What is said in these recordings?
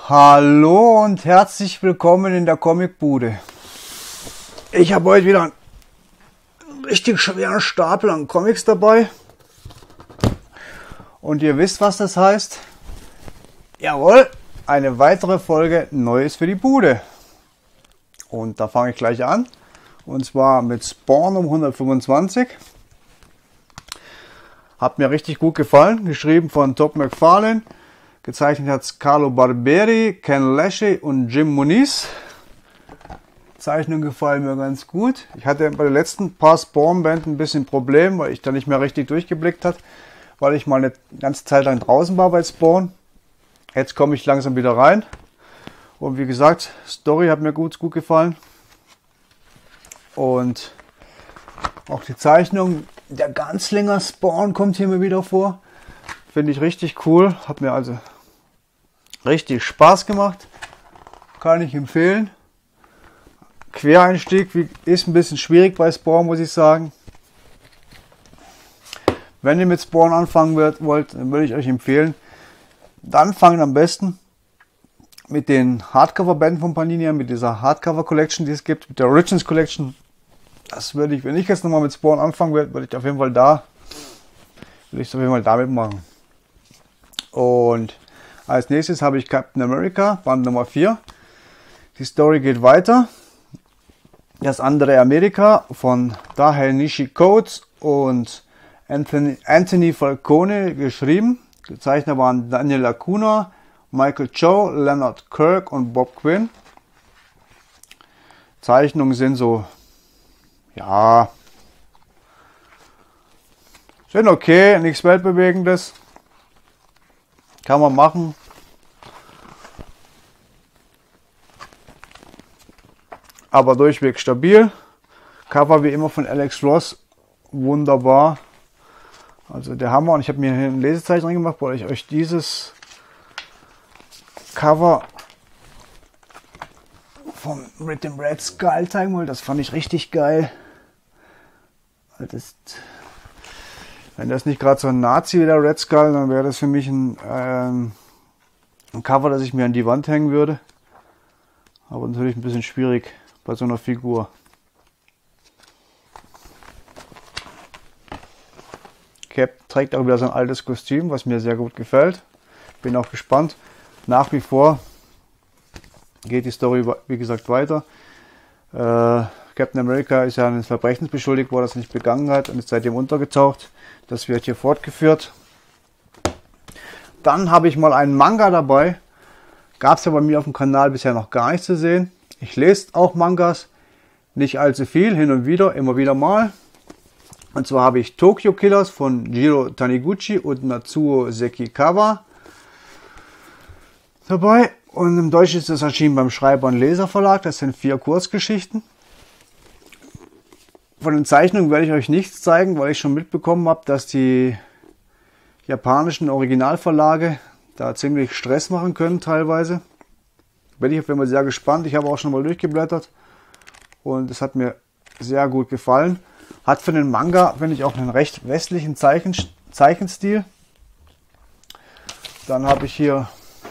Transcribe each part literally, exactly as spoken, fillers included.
Hallo und herzlich willkommen in der Comicbude. Ich habe heute wieder einen richtig schweren Stapel an Comics dabei. Und ihr wisst, was das heißt. Jawohl, eine weitere Folge Neues für die Bude. Und da fange ich gleich an. Und zwar mit Spawn Nummer hundertfünfundzwanzig. Hat mir richtig gut gefallen. Geschrieben von Todd McFarlane. Gezeichnet hat es Carlo Barberi, Ken Lesche und Jim Moniz. Zeichnungen gefallen mir ganz gut. Ich hatte bei den letzten paar Spawn-Bänden ein bisschen Problem, weil ich da nicht mehr richtig durchgeblickt habe, weil ich mal eine ganze Zeit lang draußen war bei Spawn. Jetzt komme ich langsam wieder rein. Und wie gesagt, Story hat mir gut, gut gefallen. Und auch die Zeichnung, der Ganzlinger Spawn kommt hier mal wieder vor. Finde ich richtig cool. Hat mir also richtig Spaß gemacht. Kann ich empfehlen. Quereinstieg ist ein bisschen schwierig bei Spawn, muss ich sagen. Wenn ihr mit Spawn anfangen wollt, dann würde ich euch empfehlen, dann fangen am besten mit den Hardcover-Bänden von Panini an, mit dieser Hardcover-Collection, die es gibt, mit der Origins Collection. Das würde ich, wenn ich jetzt nochmal mit Spawn anfangen würde, würde ich auf jeden Fall da, würde ich auf jeden Fall damit machen. Und als nächstes habe ich Captain America, Band Nummer vier. Die Story geht weiter. Das andere Amerika von Tahenishi Coates und Anthony, Anthony Falcone geschrieben. Die Zeichner waren Daniel Lacuna, Michael Cho, Leonard Kirk und Bob Quinn. Zeichnungen sind so, ja, sind okay, nichts Weltbewegendes. Kann man machen. Aber durchweg stabil. Cover wie immer von Alex Ross. Wunderbar. Also der Hammer. Und ich habe mir hier ein Lesezeichen gemacht, weil ich euch dieses Cover vom, mit dem Red Skull zeigen wollte. Das fand ich richtig geil. Das, wenn das nicht gerade so ein Nazi wie der Red Skull, dann wäre das für mich ein, ähm, ein Cover, das ich mir an die Wand hängen würde. Aber natürlich ein bisschen schwierig bei so einer Figur. Cap trägt auch wieder sein altes Kostüm, was mir sehr gut gefällt. Bin auch gespannt. Nach wie vor geht die Story, wie gesagt, weiter. Äh, Captain America ist ja eines Verbrechens beschuldigt worden, das er nicht begangen hat und ist seitdem untergetaucht. Das wird hier fortgeführt. Dann habe ich mal einen Manga dabei. Gab es ja bei mir auf dem Kanal bisher noch gar nicht zu sehen. Ich lese auch Mangas. Nicht allzu viel, hin und wieder, immer wieder mal. Und zwar habe ich Tokyo Killers von Jiro Taniguchi und Natsuo Sekikawa dabei. Und im Deutschen ist das erschienen beim Schreiber und Leser Verlag. Das sind vier Kurzgeschichten. Von den Zeichnungen werde ich euch nichts zeigen, weil ich schon mitbekommen habe, dass die japanischen Originalverlage da ziemlich Stress machen können teilweise. Bin ich auf jeden Fall sehr gespannt. Ich habe auch schon mal durchgeblättert und es hat mir sehr gut gefallen. Hat für den Manga, finde ich, auch einen recht westlichen Zeichen, Zeichenstil. Dann habe ich hier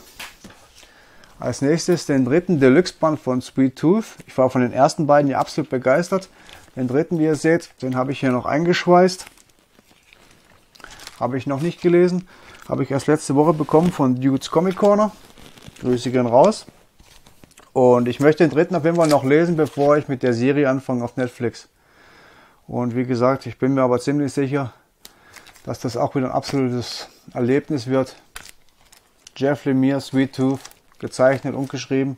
als nächstes den dritten Deluxe-Band von Sweet Tooth. Ich war von den ersten beiden ja absolut begeistert. Den dritten, wie ihr seht, den habe ich hier noch eingeschweißt. Habe ich noch nicht gelesen. Habe ich erst letzte Woche bekommen von Dudes Comic Corner. Grüße gehen raus. Und ich möchte den dritten auf jeden Fall noch lesen, bevor ich mit der Serie anfange auf Netflix. Und wie gesagt, ich bin mir aber ziemlich sicher, dass das auch wieder ein absolutes Erlebnis wird. Jeff Lemire, Sweet Tooth, gezeichnet und geschrieben.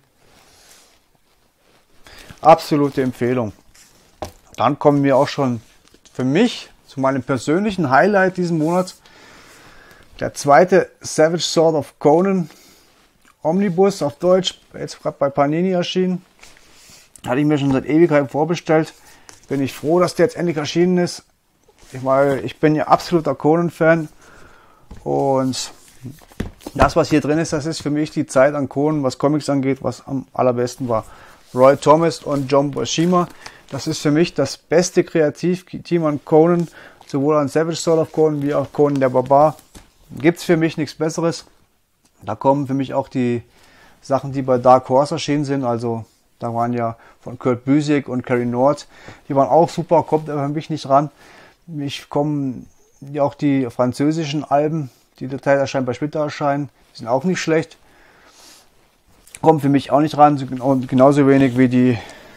Absolute Empfehlung. Dann kommen wir auch schon für mich zu meinem persönlichen Highlight diesen Monats. Der zweite Savage Sword of Conan Omnibus auf Deutsch, jetzt gerade bei Panini erschienen. Hatte ich mir schon seit Ewigkeiten vorbestellt. Bin ich froh, dass der jetzt endlich erschienen ist. Ich, meine, ich bin ja absoluter Conan-Fan. Und das, was hier drin ist, das ist für mich die Zeit an Conan, was Comics angeht, was am allerbesten war. Roy Thomas und John Buscema. Das ist für mich das beste Kreativteam an Conan, sowohl an Savage Sword of Conan wie auch Conan der Barbar. Gibt es für mich nichts Besseres. Da kommen für mich auch die Sachen, die bei Dark Horse erschienen sind. Also da waren ja von Kurt Busiek und Carrie Nord, die waren auch super, kommt aber für mich nicht ran. Mich kommen ja auch die französischen Alben, die Datei erscheinen bei Splitter erscheinen, die sind auch nicht schlecht. Kommen für mich auch nicht ran, und genauso wenig wie die,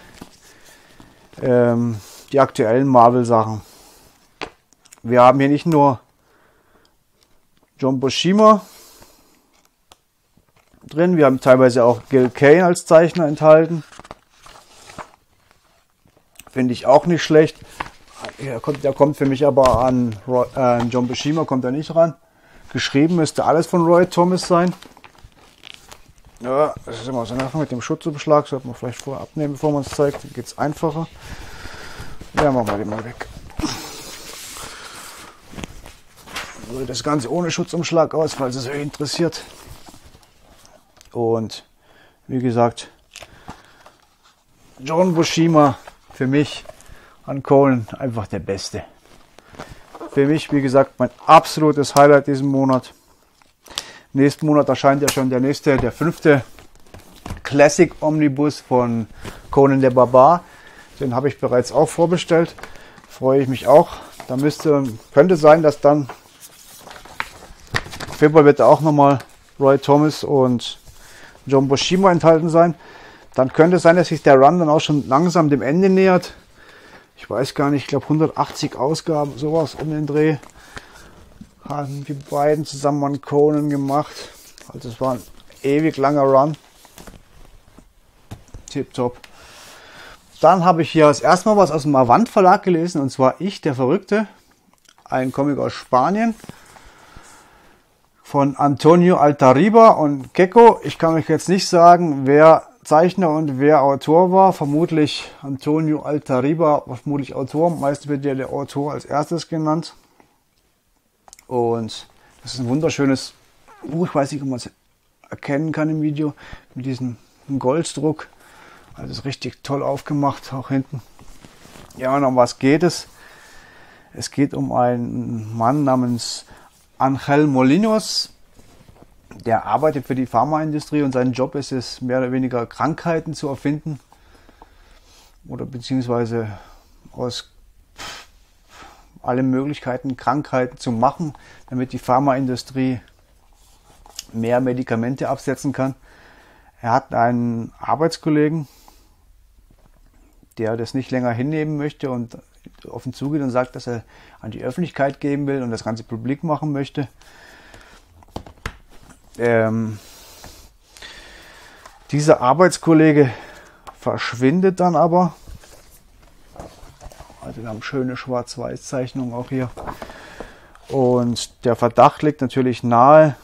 ähm, die aktuellen Marvel-Sachen. Wir haben hier nicht nur John Buscema drin, wir haben teilweise auch Gil Kane als Zeichner enthalten. Finde ich auch nicht schlecht. Der kommt, der kommt für mich aber an äh, John Buscema kommt er nicht ran. Geschrieben müsste alles von Roy Thomas sein. Ja, das ist immer so einfach mit dem Schutzumschlag. Sollte man vielleicht vorher abnehmen, bevor man es zeigt. Dann geht es einfacher. Ja, machen wir den mal weg. So, das Ganze ohne Schutzumschlag aus, falls es euch interessiert. Und wie gesagt, John Buscema für mich an Conan einfach der Beste. Für mich, wie gesagt, mein absolutes Highlight diesen Monat. Nächsten Monat erscheint ja schon der nächste, der fünfte Classic Omnibus von Conan der Barbar. Den habe ich bereits auch vorbestellt. Freue ich mich auch. Da müsste, könnte sein, dass dann im Februar wird auch nochmal Roy Thomas und John Buscema enthalten sein. Dann könnte es sein, dass sich der Run dann auch schon langsam dem Ende nähert. Ich weiß gar nicht, ich glaube hundertachtzig Ausgaben, sowas um den Dreh. Haben die beiden zusammen an Conan gemacht. Also es war ein ewig langer Run. Tipptopp. Dann habe ich hier das erste Mal was aus dem Avant Verlag gelesen, und zwar Ich, der Verrückte. Ein Comic aus Spanien. Von Antonio Altariba und Gecko. Ich kann euch jetzt nicht sagen, wer Zeichner und wer Autor war. Vermutlich Antonio Altariba, vermutlich Autor. Meistens wird ja der Autor als erstes genannt. Und das ist ein wunderschönes Buch. Ich weiß nicht, ob man es erkennen kann im Video. Mit diesem Golddruck. Also ist richtig toll aufgemacht, auch hinten. Ja, und um was geht es? Es geht um einen Mann namens Angel Molinos. Der arbeitet für die Pharmaindustrie und sein Job ist es, mehr oder weniger Krankheiten zu erfinden. Oder beziehungsweise aus alle Möglichkeiten Krankheiten zu machen, damit die Pharmaindustrie mehr Medikamente absetzen kann. Er hat einen Arbeitskollegen, der das nicht länger hinnehmen möchte und auf ihn zugeht und sagt, dass er an die Öffentlichkeit geben will und das Ganze publik machen möchte. Ähm, dieser Arbeitskollege verschwindet dann aber. Also wir haben schöne Schwarz-Weiß-Zeichnungen auch hier. Und der Verdacht liegt natürlich nahe,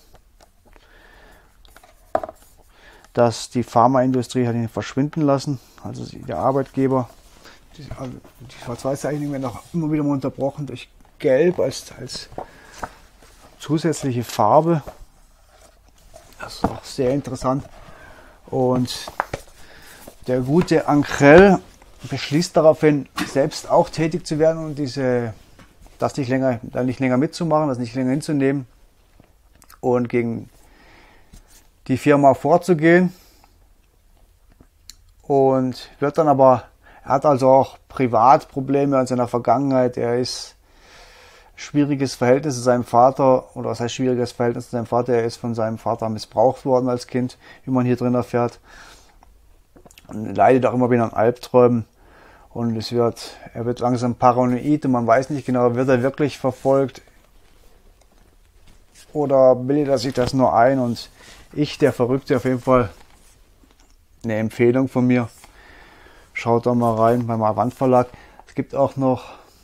dass die Pharmaindustrie hat ihn verschwinden lassen. Also der Arbeitgeber. Die, also die Schwarz-Weiß-Zeichnungen werden auch immer wieder mal unterbrochen durch Gelb als, als zusätzliche Farbe. Das ist auch sehr interessant. Und der gute Angel beschließt daraufhin, selbst auch tätig zu werden und diese, das nicht länger, da nicht länger mitzumachen, das nicht länger hinzunehmen und gegen die Firma vorzugehen. Und wird dann aber, er hat also auch Privatprobleme in seiner Vergangenheit. Er ist schwieriges Verhältnis zu seinem Vater, oder was heißt schwieriges Verhältnis zu seinem Vater? Er ist von seinem Vater missbraucht worden als Kind, wie man hier drin erfährt. Und leidet auch immer wieder an Albträumen. Und es wird, er wird langsam paranoid und man weiß nicht genau, wird er wirklich verfolgt oder bildet er sich das nur ein? Und Ich, der Verrückte, auf jeden Fall eine Empfehlung von mir. Schaut da mal rein beim Avant Verlag. Es gibt auch noch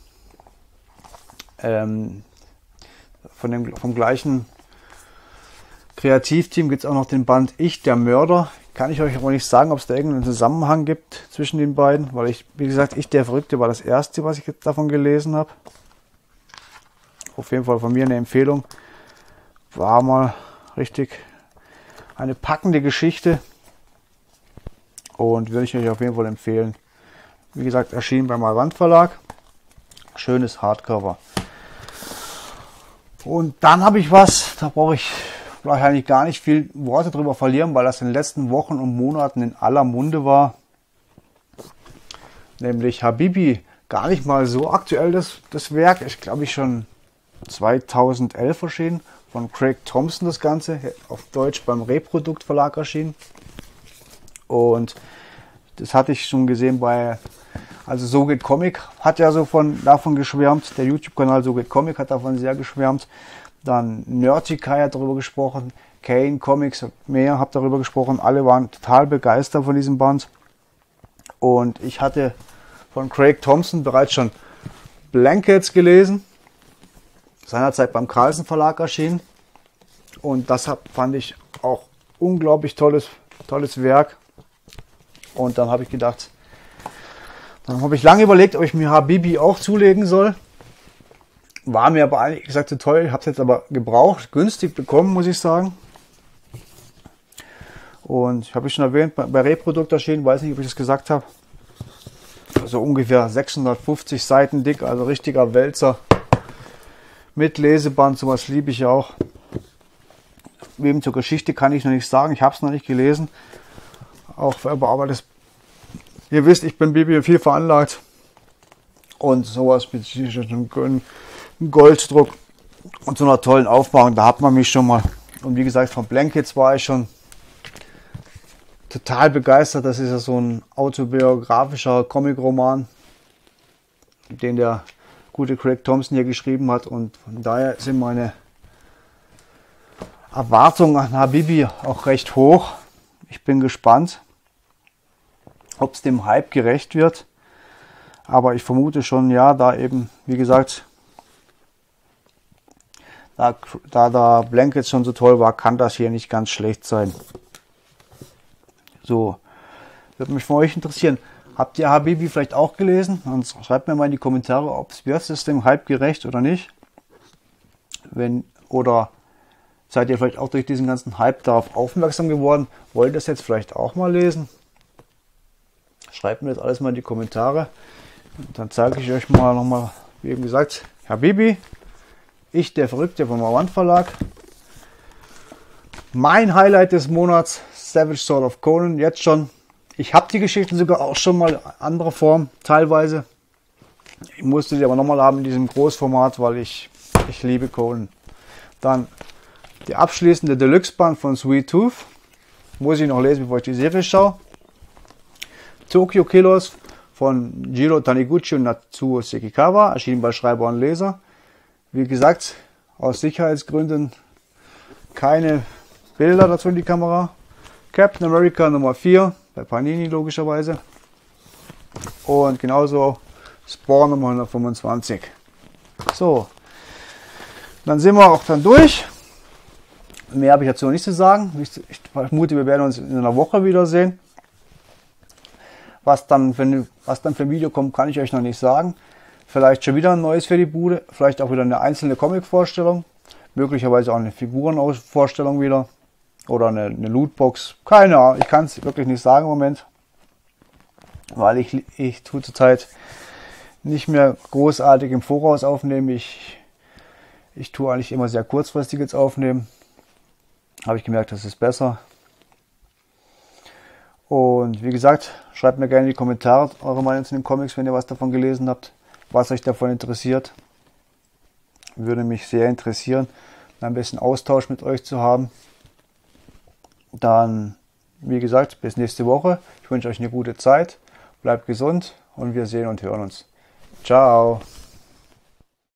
ähm, von dem, vom gleichen Kreativteam gibt es auch noch den Band Ich, der Mörder. Kann ich euch aber nicht sagen, ob es da irgendeinen Zusammenhang gibt zwischen den beiden, weil ich, wie gesagt, Ich, der Verrückte war das erste, was ich jetzt davon gelesen habe. Auf jeden Fall von mir eine Empfehlung. War mal richtig eine packende Geschichte und würde ich euch auf jeden Fall empfehlen. Wie gesagt, erschienen beim Avant Verlag. Schönes Hardcover. Und dann habe ich was, da brauche ich wahrscheinlich gar nicht viel Worte drüber verlieren, weil das in den letzten Wochen und Monaten in aller Munde war. Nämlich Habibi, gar nicht mal so aktuell das, das Werk, ich glaube ich schon zweitausendelf erschienen, von Craig Thompson das Ganze, auf Deutsch beim Reprodukt Verlag erschienen. Und das hatte ich schon gesehen bei, also So geht Comic hat ja so von, davon geschwärmt, der YouTube-Kanal So geht Comic hat davon sehr geschwärmt. Dann Nerdikai hat darüber gesprochen, Kane Comics und mehr hat darüber gesprochen, alle waren total begeistert von diesem Band. Und ich hatte von Craig Thompson bereits schon Blankets gelesen, seinerzeit beim Carlsen Verlag erschienen. Und das fand ich auch unglaublich tolles, tolles Werk. Und dann habe ich gedacht, dann habe ich lange überlegt, ob ich mir Habibi auch zulegen soll. War mir aber eigentlich gesagt zu teuer, ich habe es jetzt aber gebraucht, günstig bekommen, muss ich sagen. Und ich habe ich schon erwähnt, bei Reprodukt erschienen, weiß nicht, ob ich das gesagt habe. Also ungefähr sechshundertfünfzig Seiten dick, also richtiger Wälzer. Mit Leseband, sowas liebe ich auch. Wem zur Geschichte kann ich noch nicht sagen, ich habe es noch nicht gelesen. Auch aber das, ihr wisst, ich bin bibliophil veranlagt. Und sowas mit einem Golddruck und so einer tollen Aufmachung, da hat man mich schon mal. Und wie gesagt, von Blankets war ich schon total begeistert. Das ist ja so ein autobiografischer Comic-Roman, den der gute Craig Thompson hier geschrieben hat. Und von daher sind meine Erwartungen an Habibi auch recht hoch. Ich bin gespannt, ob es dem Hype gerecht wird. Aber ich vermute schon, ja, da eben, wie gesagt, da, da da Blankets schon so toll war, kann das hier nicht ganz schlecht sein. So, würde mich von euch interessieren. Habt ihr Habibi vielleicht auch gelesen? Und schreibt mir mal in die Kommentare, ob es wird es dem Hype gerecht oder nicht. Wenn, oder seid ihr vielleicht auch durch diesen ganzen Hype darauf aufmerksam geworden? Wollt ihr das jetzt vielleicht auch mal lesen? Schreibt mir das alles mal in die Kommentare. Und dann zeige ich euch mal nochmal, wie eben gesagt, Habibi, ich, der Verrückte vom Avant Verlag. Mein Highlight des Monats, Savage Sword of Conan, jetzt schon. Ich habe die Geschichten sogar auch schon mal in anderer Form, teilweise. Ich musste die aber nochmal haben in diesem Großformat, weil ich, ich liebe Conan. Dann die abschließende Deluxe-Band von Sweet Tooth. Muss ich noch lesen, bevor ich die Serie schaue. Tokyo Killers von Jiro Taniguchi und Natsuo Sekikawa, erschienen bei Schreiber und Leser. Wie gesagt, aus Sicherheitsgründen keine Bilder dazu in die Kamera. Captain America Nummer vier, bei Panini logischerweise. Und genauso Spawn Nummer hundertfünfundzwanzig. So, dann sind wir auch dann durch. Mehr habe ich dazu noch nicht zu sagen. Ich vermute, wir werden uns in einer Woche wiedersehen. Was dann, für ein, was dann für ein Video kommt, kann ich euch noch nicht sagen. Vielleicht schon wieder ein neues für die Bude. Vielleicht auch wieder eine einzelne Comic-Vorstellung. Möglicherweise auch eine Figurenvorstellung wieder. Oder eine, eine Lootbox. Keine Ahnung. Ich kann es wirklich nicht sagen im Moment. Weil ich, ich tue zurzeit nicht mehr großartig im Voraus aufnehmen. Ich, ich tue eigentlich immer sehr kurzfristig jetzt aufnehmen. Habe ich gemerkt, das ist besser. Und wie gesagt, schreibt mir gerne in die Kommentare eure Meinung zu den Comics, wenn ihr was davon gelesen habt, was euch davon interessiert. Würde mich sehr interessieren, ein bisschen Austausch mit euch zu haben. Dann, wie gesagt, bis nächste Woche. Ich wünsche euch eine gute Zeit, bleibt gesund und wir sehen und hören uns. Ciao!